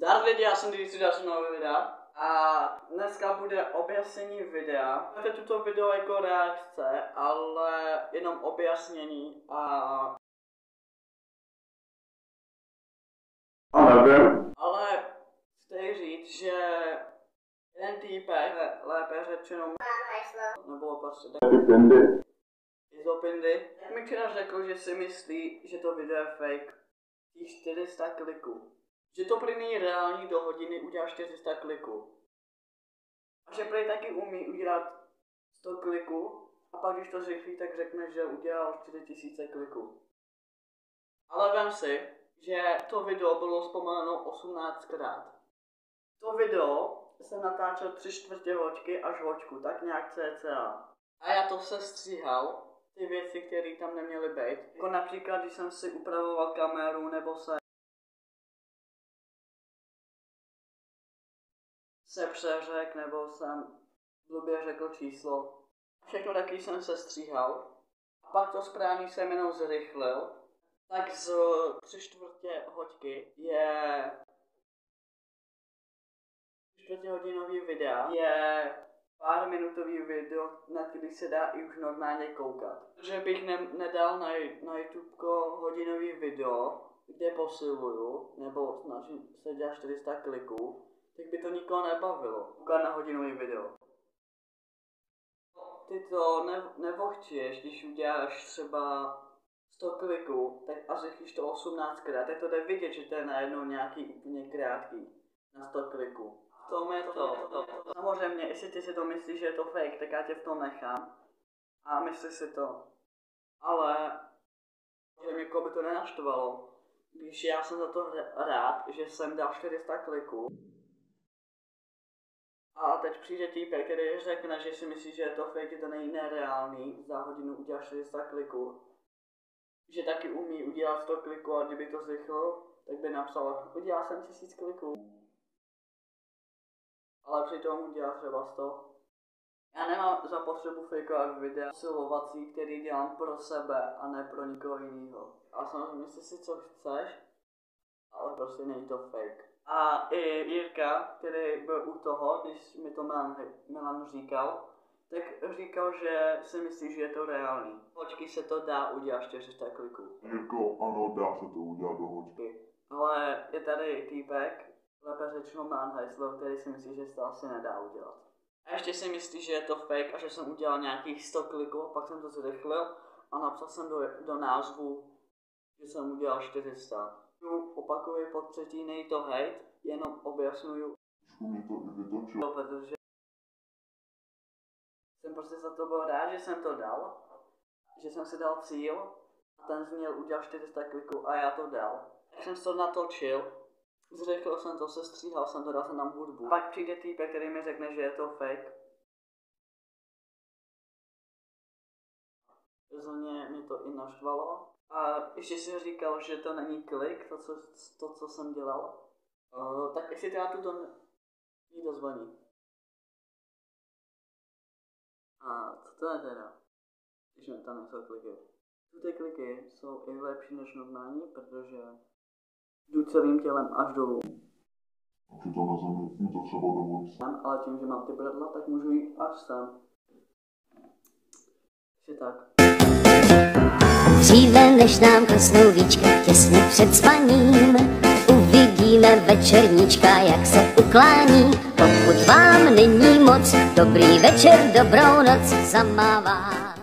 Zdar lidi, já jsem Dimitri, další nový videa. A dneska bude objasnění videa. Máte tuto video jako reakce, ale jenom objasnění a... Ale chci říct, že jeden týpek, lépe řečeno nebo prostě Izopindy, tak mi včera řekl, že si myslí, že to video je fake. Těch 400 kliků. Že to prý není reální, do hodiny udělá 400 kliků. A že prý taky umí udělat 100 kliků a pak když to zrychlí, tak řekne, že udělal 4000 kliků. Ale vem si, že to video bylo zpomaleno 18krát. To video jsem natáčel 3/4 hoďky až hoďku, tak nějak cca. A já to sestříhal, ty věci, které tam neměly být. Jako například, když jsem si upravoval kameru, nebo se přeřek, nebo jsem blbě řekl číslo. Všechno taky jsem sestříhal. A pak to správně jsem jenom zrychlil. Tak z 3/4 hoďky je 3/4 hodinový videa je pár minutový video, na který se dá i už normálně koukat. Že bych nedal na YouTube hodinový video, kde posiluju, nebo snažím se dělat 400 kliků, tak by to nikoho nebavilo. Koukat na hodinový video. Ty to nevochčíš, když uděláš třeba 100 kliků, tak a zrychlíš to 18krát, tak to jde vidět, že to je najednou nějaký úplně krátký na 100 kliků. V tom je to. Samozřejmě, jestli ty si to myslíš, že je to fake, tak já tě v tom nechám. A myslíš si to. Ale že mě by to nenaštvalo, když já jsem za to rád, že jsem dal 400 kliků. A teď přijde týpek, který řekne, že si myslí, že je to fake, že to není nereálný, za hodinu udělá 400 kliků. Že taky umí udělat 100 kliků a kdyby to zrychlil, tak by napsal, udělal jsem 1000 kliků. Ale přitom udělá třeba 100. Já nemám zapotřebu fakeovat videa silovací, který dělám pro sebe a ne pro nikoho jiného. A samozřejmě myslí si, co chceš, ale prostě není to fake. A i Jirka, který byl u toho, když mi to Milan říkal, tak říkal, že si myslí, že je to reálný. Hoďky se to dá udělat 400 kliků. Jirko, ano, dá se to udělat do hoďky. Ale je tady týpek, lépe řečeno Manheisler, který si myslí, že se to asi nedá udělat. A ještě si myslí, že je to fake a že jsem udělal nějakých 100 kliků, pak jsem to zrychlil a napsal jsem do názvu, že jsem udělal 400. Opakuju po třetí, nej to hate, jenom objasnuju. Mě to i vytočil. Protože jsem prostě za to byl rád, že jsem to dal, že jsem si dal cíl a ten měl udělat 400 kliků a já to dal. Tak jsem to natočil, zrychlil jsem to, sestříhal jsem to, dal jsem tam hudbu. Pak přijde týpek, který mi řekne, že je to fake. Rozhodně mě to i naštvalo. A ještě si říkal, že to není klik, to co jsem dělal. Tak jestli teda tuto někdo zvoní. A co to je teda? Když mi tam nejsou kliky. Ty kliky jsou i lepší než normální, protože jdu celým tělem až dolů. A přitom na zemi mi to třeba dovolí. Ale tím, že mám ty bradla, tak můžu jít až sem. Takže tak. Dříve než nám klesnou víčka těsně před spaním, uvidíme večerníčka, jak se uklání. Pokud vám není moc, dobrý večer, dobrou noc zamává.